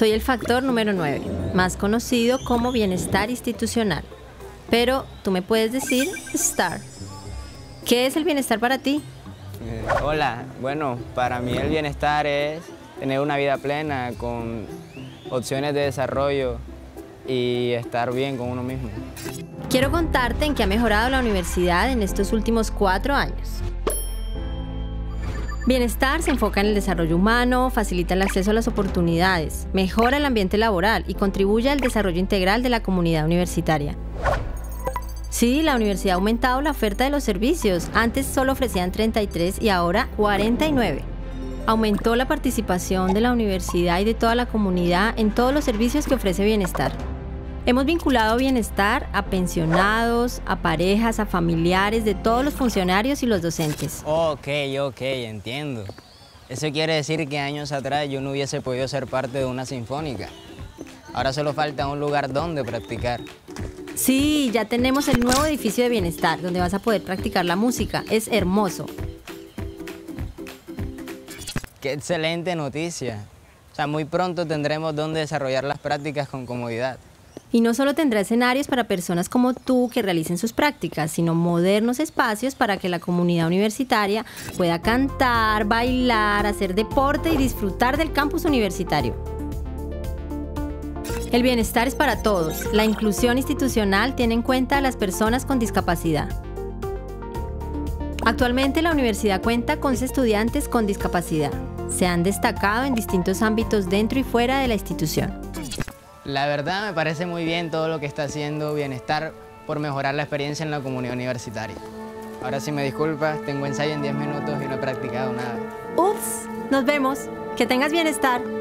Soy el factor número 9, más conocido como bienestar institucional. Pero tú me puedes decir STAR. ¿Qué es el bienestar para ti? Hola, bueno, para mí el bienestar es tener una vida plena con opciones de desarrollo y estar bien con uno mismo. Quiero contarte en qué ha mejorado la universidad en estos últimos 4 años. Bienestar se enfoca en el desarrollo humano, facilita el acceso a las oportunidades, mejora el ambiente laboral y contribuye al desarrollo integral de la comunidad universitaria. Sí, la universidad ha aumentado la oferta de los servicios. Antes solo ofrecían 33 y ahora 49. Aumentó la participación de la universidad y de toda la comunidad en todos los servicios que ofrece Bienestar. Hemos vinculado Bienestar a pensionados, a parejas, a familiares de todos los funcionarios y los docentes. Ok, entiendo. Eso quiere decir que años atrás yo no hubiese podido ser parte de una sinfónica. Ahora solo falta un lugar donde practicar. Sí, ya tenemos el nuevo edificio de Bienestar, donde vas a poder practicar la música. Es hermoso. ¡Qué excelente noticia! O sea, muy pronto tendremos donde desarrollar las prácticas con comodidad. Y no solo tendrá escenarios para personas como tú que realicen sus prácticas, sino modernos espacios para que la comunidad universitaria pueda cantar, bailar, hacer deporte y disfrutar del campus universitario. El bienestar es para todos. La inclusión institucional tiene en cuenta a las personas con discapacidad. Actualmente la universidad cuenta con 11 estudiantes con discapacidad. Se han destacado en distintos ámbitos dentro y fuera de la institución. La verdad me parece muy bien todo lo que está haciendo Bienestar por mejorar la experiencia en la comunidad universitaria. Ahora si me disculpas, tengo ensayo en 10 minutos y no he practicado nada. ¡Ups! Nos vemos. Que tengas bienestar.